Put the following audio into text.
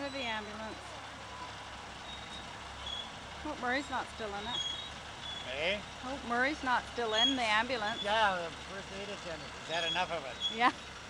out of the ambulance. Hope Murray's not still in it. Eh? Hope Murray's not still in the ambulance. Yeah, the first aid attendant. Is that enough of it? Yeah.